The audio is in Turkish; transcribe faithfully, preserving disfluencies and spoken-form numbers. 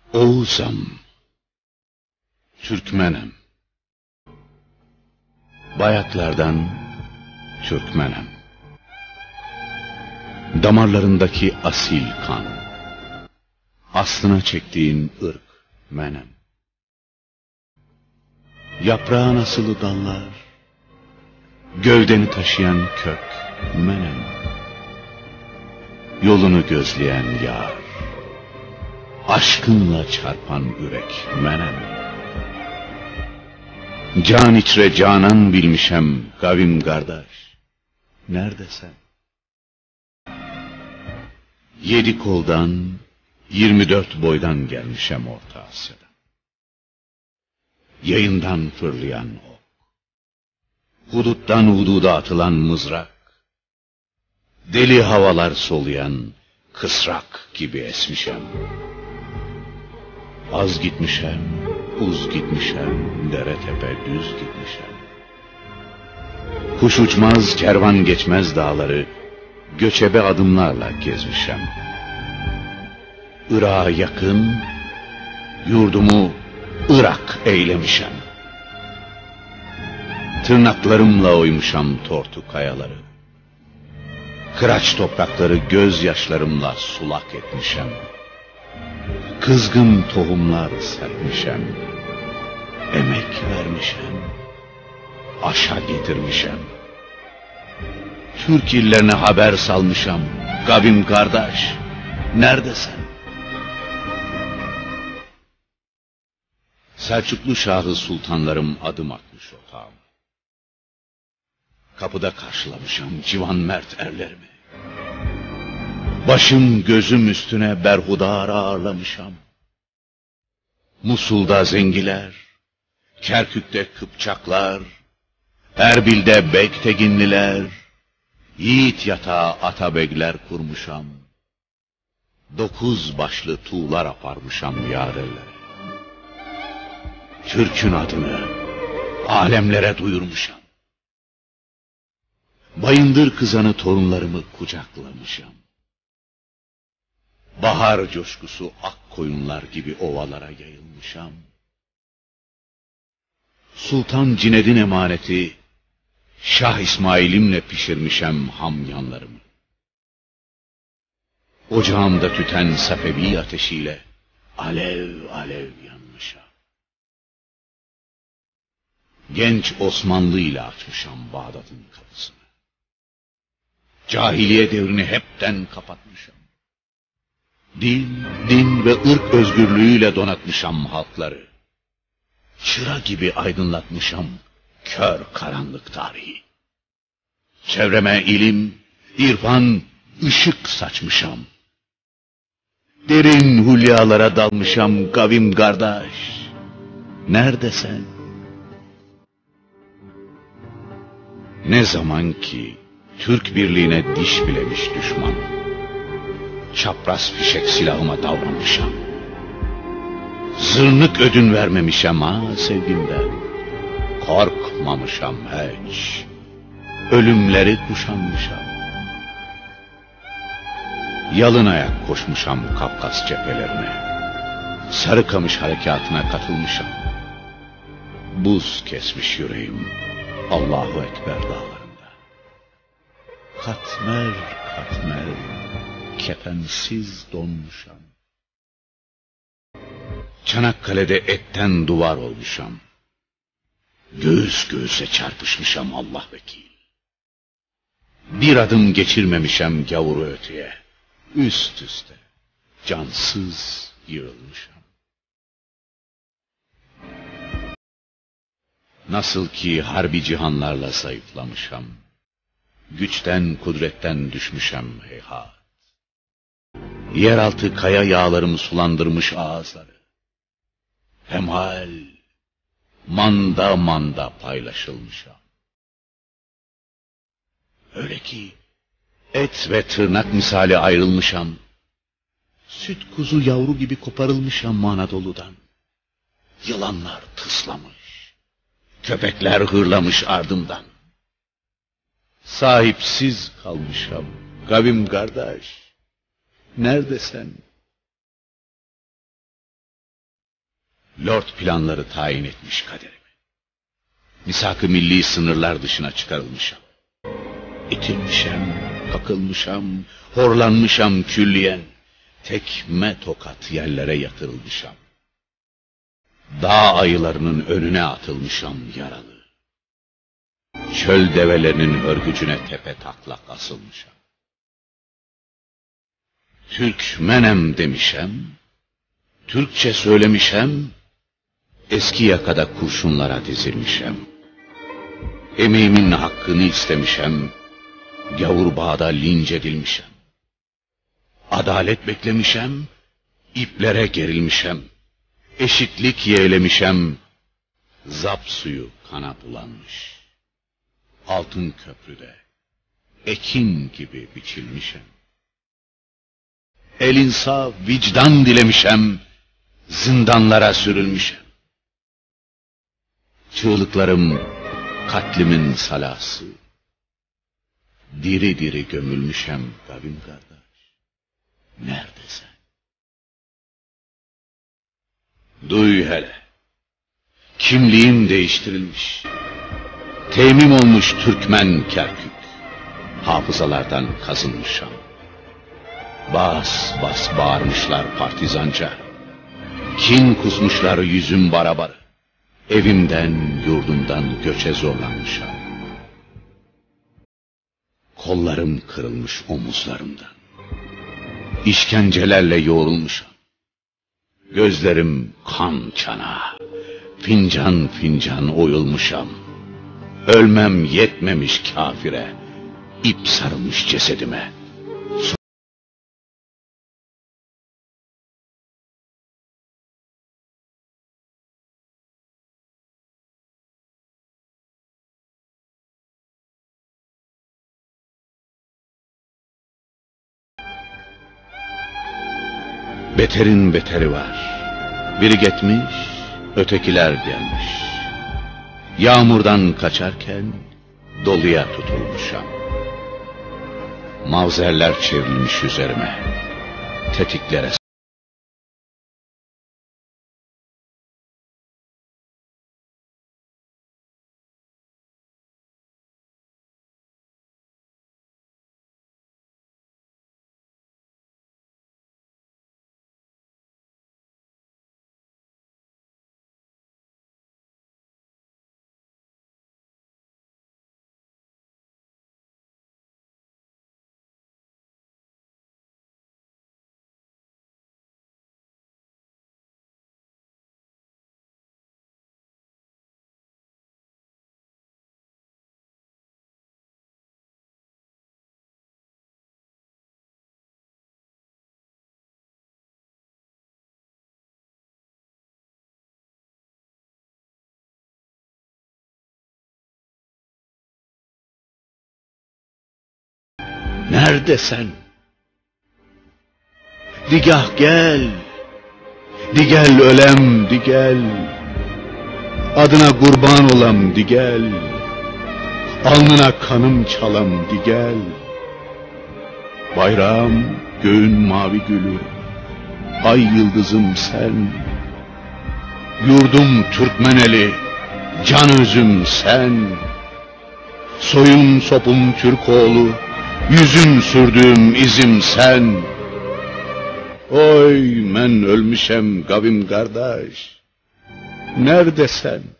Oğuz'um, Türkmenim, bayatlardan Türkmenim, damarlarındaki asil kan, aslına çektiğin ırk menem. Yaprağın asılı dallar, gövdeni taşıyan kök menem. Yolunu gözleyen yar, aşkınla çarpan yürek menem. Can içre canan bilmişem kavim kardeş, neredesin? Yedi koldan, yirmi dört boydan gelmişem Orta Asya'da. Yayından fırlayan ok, huduttan hududa atılan mızrak, deli havalar soluyan kısrak gibi esmişem. Az gitmişem, uz gitmişem, dere tepe düz gitmişem. Kuş uçmaz, kervan geçmez dağları, göçebe adımlarla gezmişem. Irak'a yakın, yurdumu Irak eylemişem. Tırnaklarımla oymuşam tortu kayaları. Kıraç toprakları gözyaşlarımla sulak etmişem. Kızgın tohumlar serpmişem. Emek vermişem. Aşa getirmişem. Türk illerine haber salmışam. Kavim kardeş, neredesin? Selçuklu Şahı sultanlarım adım atmış otağıma. Kapıda karşılamışam civan mert erlerimi. Başım gözüm üstüne berhudar ağırlamışam. Musul'da zengiler, Kerkük'te Kıpçaklar, Erbil'de Bekteginliler, yiğit yatağı atabegler kurmuşam. Dokuz başlı tuğlar aparmışam yarellere. Türk'ün adını alemlere duyurmuşam. Bayındır kızanı torunlarımı kucaklamışam. Bahar coşkusu ak koyunlar gibi ovalara yayılmışam. Sultan Cined'in emaneti Şah İsmail'imle pişirmişem hamyanlarımı. Ocağımda tüten Safevi ateşiyle alev alev yanmışam. Genç Osmanlı ile açmışam Bağdat'ın kapısını. Cahiliye devrini hepten kapatmışam. Din, din ve ırk özgürlüğüyle donatmışam halkları. Çıra gibi aydınlatmışam kör karanlık tarihi. Çevreme ilim, irfan, ışık saçmışam. Derin hülyalara dalmışam kavim kardeş. Neredesin? Ne zaman ki Türk birliğine diş bilemiş düşman, çapraz fişek silahıma davranmışam. Zırnık ödün vermemişem ha sevgimden. Korkmamışam hiç. Ölümleri kuşanmışam. Yalın ayak koşmuşam Kafkas cephelerine. Sarıkamış harekatına katılmışam. Buz kesmiş yüreğim Allahu Ekber dağlarında. Katmer katmer kefensiz donmuşam. Çanakkale'de etten duvar olmuşam. Göğüs göğüse çarpışmışam Allah vekil. Bir adım geçirmemişem gavuru öteye. Üst üste cansız yığılmışam. Nasıl ki harbi cihanlarla zayıflamışam. Güçten kudretten düşmüşem heyhat. Yeraltı kaya yağlarımı sulandırmış ağızları. Hemhal, manda manda paylaşılmışam. Öyle ki et ve tırnak misali ayrılmışam. Süt kuzu yavru gibi koparılmışam Anadolu'dan. Yılanlar tıslamış, köpekler hırlamış ardımdan. Sahipsiz kalmışam kavim kardeş. Neredesin? Lord planları tayin etmiş kaderimi. Misak-ı milli sınırlar dışına çıkarılmışam. İtilmişem, kakılmışam, horlanmışam külliyen. Tekme tokat yerlere yatırılmışam. Dağ ayılarının önüne atılmışam yaralı. Çöl develerinin hörgücüne tepe taklak asılmışam. Türkmenem demişem, Türkçe söylemişem, eski yakada kurşunlara dizilmişem. Emeğimin hakkını istemişem, gavur bağda linç edilmişem. Adalet beklemişem, iplere gerilmişem. Eşitlik yeğlemişem, zap suyu kana bulanmış. Altın köprüde, ekin gibi biçilmişem. El insaf, vicdan dilemişem, zindanlara sürülmüşem. Çığlıklarım, katlimin salası. Diri diri gömülmüşem Gavim kardeş. Neredesin? Duy hele. Kimliğim değiştirilmiş. Temim olmuş Türkmen Kerkük. Hafızalardan kazınmışam. Bas bas bağırmışlar partizanca. Kin kusmuşlar yüzüm barabarı. Evimden yurdumdan göçe zorlanmışam. Kollarım kırılmış omuzlarımdan. İşkencelerle yoğrulmuşam. Gözlerim kan çana, fincan fincan oyulmuşam. Ölmem yetmemiş kafire, ip sarılmış cesedime. Beterin beteri var. Biri gitmiş, ötekiler gelmiş. Yağmurdan kaçarken doluya tutulmuşam. Mavzerler çevrilmiş üzerime. Tetiklere nerede sen? Digah gel, digel ölem, digel. Adına kurban olam, digel. Alnına kanım çalam, digel. Bayrağım, göğün mavi gülü, ay yıldızım sen. Yurdum Türkmeneli, can özüm sen. Soyum sopum Türkoğlu, yüzüm sürdüğüm izim sen. Oy men ölmüşem Gavim kardeş. Nerede sen?